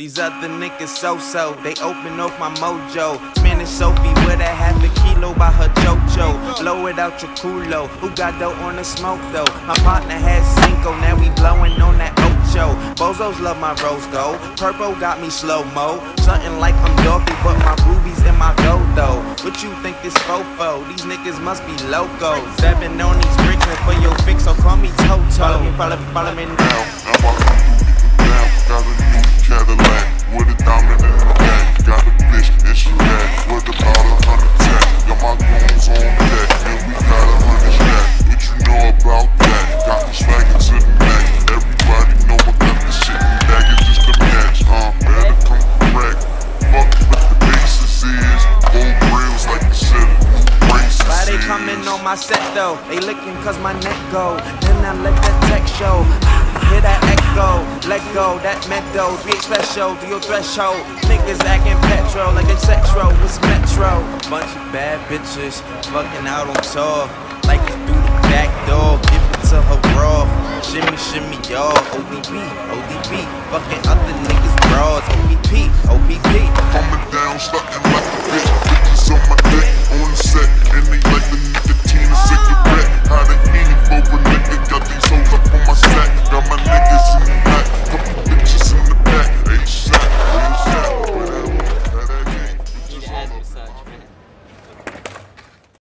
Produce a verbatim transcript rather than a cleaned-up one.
These other niggas so-so, they open up my mojo. Spinning Sophie with a half a kilo by her JoJo. Blow it out your culo, who got dough on the smoke though? My partner has Cinco, now we blowing on that Ocho. Bozos love my rose gold, purple got me slow-mo. Something like I'm Dorothy, but my rubies in my gold though. What you think this fofo? These niggas must be loco. Seven on these bricks and for your fix, so call me Toto. Follow me, follow me, follow me now. Now I come through down, got a new Cadillac with a diamond in the back. Got a bitch and she mad with about a hundred tack. Got my goons on deck and we got a hundred stack. What you know about that? Got me swaggin' to the max. Everybody know I got this shit in bag, it's just a match. Uh, better come correct. Fuck what the basis is. Old grills like you said, new braces. Why they coming on my set though? They licking cause my neck go. Then I let that tech show. Hear that echo, let go, that meadow, be special to your threshold. Niggas acting petro like it's sexro, it's metro. Bunch of bad bitches fucking out on tour, like it through the back door, give it to her raw. Shimmy, shimmy, y'all, O D B, O D B, fucking other niggas bras, O P P, O P P. Coming down